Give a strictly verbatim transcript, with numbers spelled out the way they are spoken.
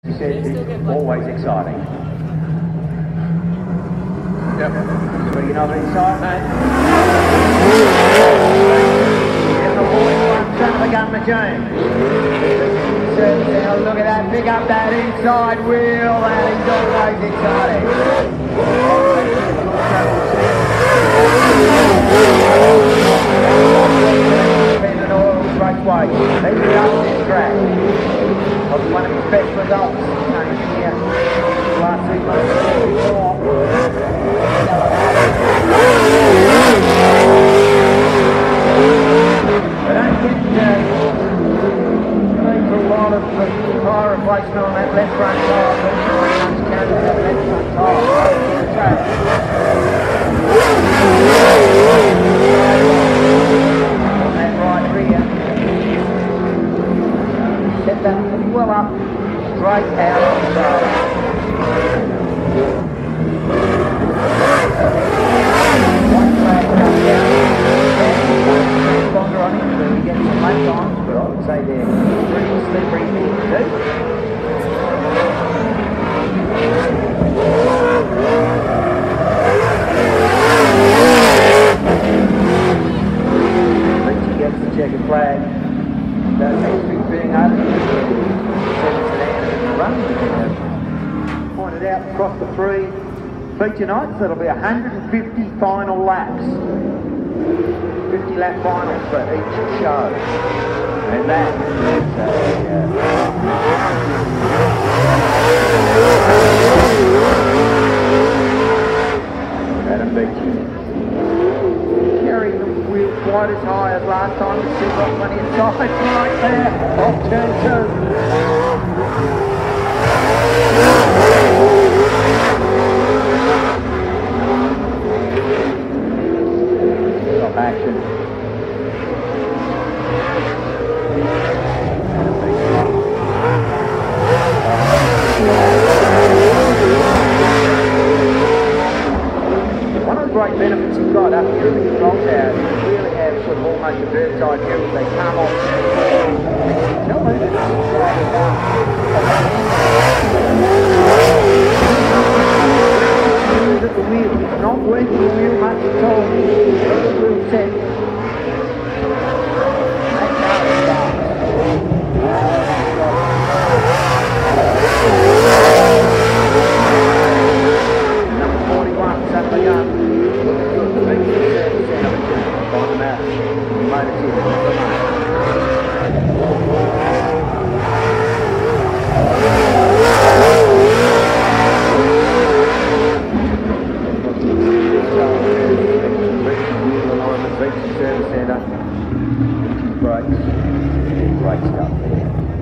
He said it's always exciting. Yep. But you know the inside, mate. Getting the forty-one son of a gun machine. Now look at that, pick up that inside wheel, that is always exciting. Independent Oil Raceway. He's done this track. Was one of his best results came here last week. They don't get uh, needs a lot of uh, tyre replacement on that left front tyre, but it's not carrying that left front tyre. On that right rear. Set that pretty well up, straight out on the side. One track comes down, longer on him, so he gets some late times, but I would say they're pretty slippery things to do. Richie gets the checkered flag. That needs to be being open. Run. Pointed out across the three feature nights, that'll be one hundred fifty final laps. fifty lap finals for each show. And that is a uh, Adam Beatty. Carrying the wheel quite as high as last time, but still got plenty of time right there off turn two. Stop action. One of the great benefits you've got up here in the control tower is you really have sort of almost a bird's eye view as they come off. Tell me at the wheel, it's not working the wheel much at all. The wheel set. That's how it starts. Number forty-one, Saturday Young. Good, the big service out of it. Find them out. Motors here, not the money. Service centre, brakes, great stuff there.